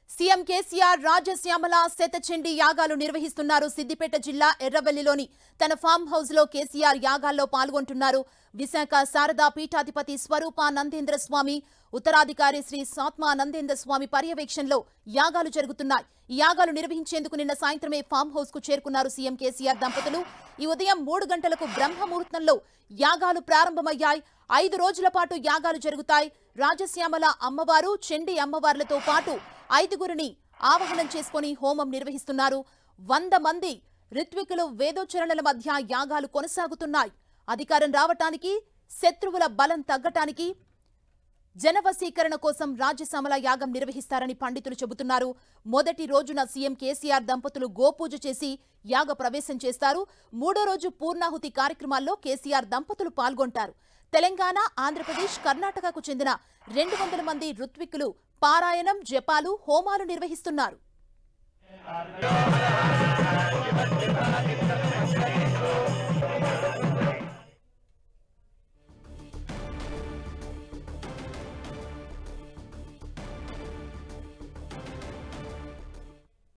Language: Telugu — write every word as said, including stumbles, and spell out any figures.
సీఎం కేసీఆర్ రాజశ్యామల శతచండీ యాగాలు నిర్వహిస్తున్నారు. సిద్దిపేట జిల్లా ఎర్రవెల్లిలోని తన ఫామ్ హౌస్ లో కేసీఆర్ యాగాల్లో పాల్గొంటున్నారు. విశాఖ శారదా పీఠాధిపతి స్వరూపానందేంద్ర స్వామి, ఉత్తరాధికారి శ్రీ సాత్మానందేంద్ర స్వామి పర్యవేక్షణలో యాగాలు జరుగుతున్నాయి. ఈ యాగాలు నిర్వహించేందుకు నిన్న సాయంత్రమే ఫామ్ హౌస్ కు చేరుకున్నారు సీఎం కేసీఆర్ దంపతులు. ఈ ఉదయం మూడు గంటలకు బ్రహ్మముహూర్తంలో యాగాలు ప్రారంభమయ్యాయి. ఐదు రోజుల పాటు యాగాలు జరుగుతాయి. రాజశ్యామల అమ్మవారు, చండీ అమ్మవార్లతో పాటు ఐదుగురిని ఆవాహనం చేసుకుని హోమం నిర్వహిస్తున్నారు. వంద మంది ఋత్వికులు వేదోచ్చరణల మధ్య యాగాలు కొనసాగుతున్నాయి. అధికారం రావటానికి, శత్రువుల బలం తగ్గటానికి, జనవశీకరణ కోసం రాజశ్యామల యాగం నిర్వహిస్తారని పండితులు చెబుతున్నారు. మొదటి రోజున సీఎం కేసీఆర్ దంపతులు గోపూజ చేసి యాగ ప్రవేశం చేస్తారు. మూడో రోజు పూర్ణాహుతి కార్యక్రమాల్లో కేసీఆర్ దంపతులు పాల్గొంటారు. తెలంగాణ, ఆంధ్రప్రదేశ్, కర్ణాటకకు చెందిన రెండు వందల మంది ఋత్వికులు పారాయణం, జపాలు, హోమాలు నిర్వహిస్తున్నారు.